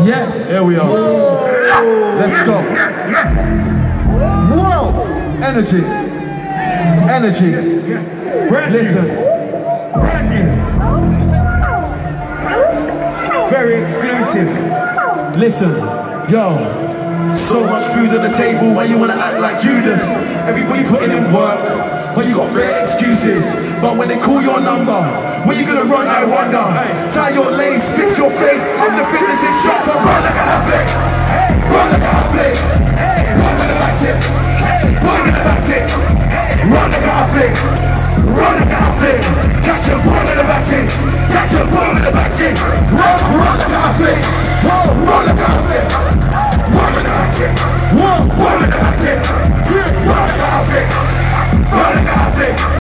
Yes. Here we are. Let's go. Whoa! Energy. Energy. Listen. Very exclusive. Listen. Yo. So much food on the table, why you wanna act like Judas? Everybody putting in work, but you got bare excuses. But when they call your number, where you gonna run, I wonder. Tie your lace, fix your face, I'm the fitness instructor. Run like an athlete, run like an athlete, run like an athlete, run like an athlete, run like an athlete, run like an athlete.